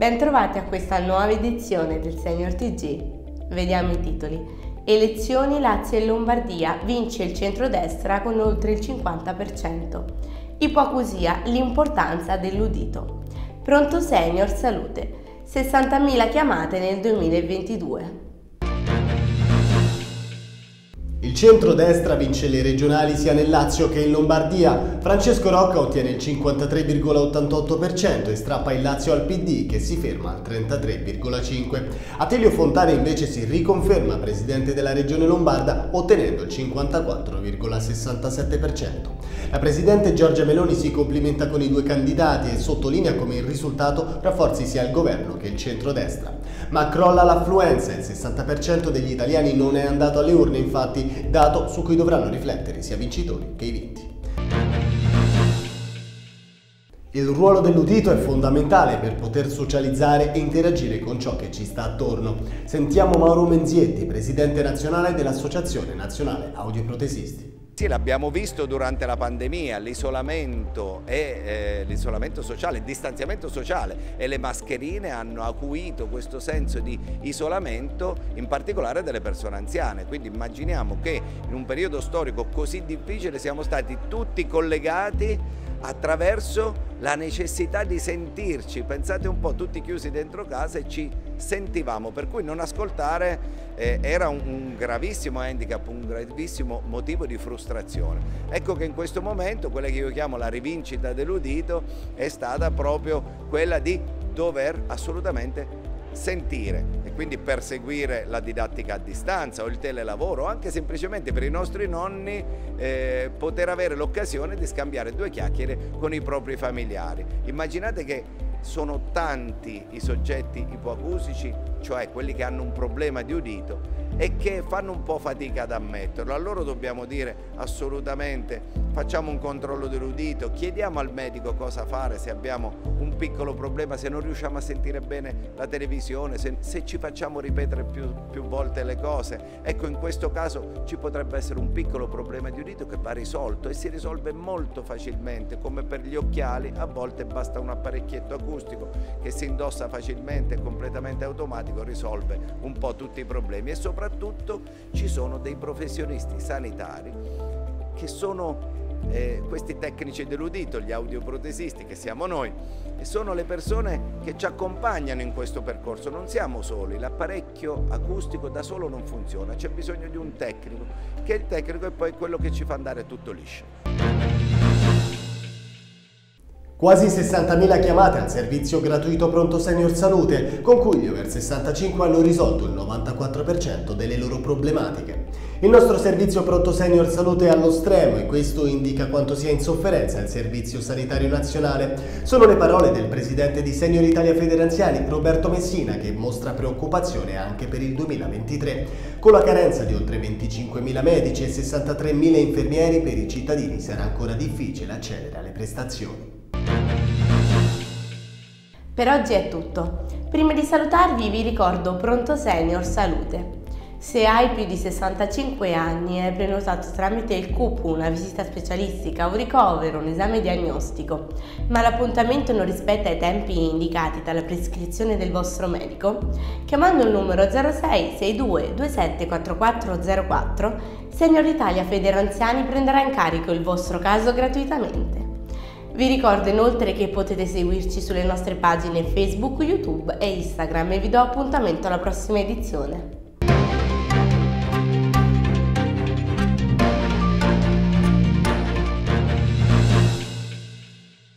Bentrovati a questa nuova edizione del Senior TG. Vediamo i titoli. Elezioni Lazio e Lombardia, vince il centrodestra con oltre il 50%. Ipoacusia, l'importanza dell'udito. Pronto Senior Salute, 60.000 chiamate nel 2022. Il centrodestra vince le regionali sia nel Lazio che in Lombardia. Francesco Rocca ottiene il 53,88% e strappa il Lazio al PD, che si ferma al 33,5%. Attilio Fontana invece si riconferma presidente della regione lombarda, ottenendo il 54,67%. La presidente Giorgia Meloni si complimenta con i due candidati e sottolinea come il risultato rafforzi sia il governo che il centrodestra. Ma crolla l'affluenza, il 60% degli italiani non è andato alle urne, infatti, dato su cui dovranno riflettere sia vincitori che i vinti. Il ruolo dell'udito è fondamentale per poter socializzare e interagire con ciò che ci sta attorno. Sentiamo Mauro Menzietti, presidente nazionale dell'Associazione Nazionale Audioprotesisti. Sì, l'abbiamo visto durante la pandemia, l'isolamento sociale, il distanziamento sociale e le mascherine hanno acuito questo senso di isolamento, in particolare delle persone anziane. Quindi immaginiamo che in un periodo storico così difficile siamo stati tutti collegati attraverso la necessità di sentirci. Pensate un po', tutti chiusi dentro casa e ci sentivamo, per cui non ascoltare era un gravissimo handicap, un gravissimo motivo di frustrazione. Ecco che in questo momento quella che io chiamo la rivincita dell'udito è stata proprio quella di dover assolutamente sentire e quindi perseguire la didattica a distanza o il telelavoro, o anche semplicemente per i nostri nonni poter avere l'occasione di scambiare due chiacchiere con i propri familiari. Immaginate che sono tanti i soggetti ipoacusici, cioè quelli che hanno un problema di udito e che fanno un po' fatica ad ammetterlo. A loro dobbiamo dire assolutamente: facciamo un controllo dell'udito, chiediamo al medico cosa fare se abbiamo un piccolo problema, se non riusciamo a sentire bene la televisione, se ci facciamo ripetere più volte le cose. Ecco, in questo caso ci potrebbe essere un piccolo problema di udito che va risolto e si risolve molto facilmente, come per gli occhiali. A volte basta un apparecchietto acustico che si indossa facilmente e completamente automatico, risolve un po' tutti i problemi. E soprattutto ci sono dei professionisti sanitari che sono questi tecnici dell'udito, gli audioprotesisti, che siamo noi, e sono le persone che ci accompagnano in questo percorso. Non siamo soli, l'apparecchio acustico da solo non funziona, c'è bisogno di un tecnico, che il tecnico è poi quello che ci fa andare tutto liscio. Quasi 60.000 chiamate al servizio gratuito Pronto Senior Salute, con cui gli over 65 hanno risolto il 94% delle loro problematiche. Il nostro servizio Pronto Senior Salute è allo stremo e questo indica quanto sia in sofferenza il Servizio Sanitario Nazionale. Sono le parole del presidente di Senior Italia Federanziani, Roberto Messina, che mostra preoccupazione anche per il 2023. Con la carenza di oltre 25.000 medici e 63.000 infermieri, per i cittadini sarà ancora difficile accedere alle prestazioni. Per oggi è tutto. Prima di salutarvi vi ricordo Pronto Senior Salute. Se hai più di 65 anni e hai prenotato tramite il CUP una visita specialistica, un ricovero, un esame diagnostico, ma l'appuntamento non rispetta i tempi indicati dalla prescrizione del vostro medico, chiamando il numero 06 62 27 4404, Senior Italia Federanziani prenderà in carico il vostro caso gratuitamente. Vi ricordo inoltre che potete seguirci sulle nostre pagine Facebook, YouTube e Instagram e vi do appuntamento alla prossima edizione.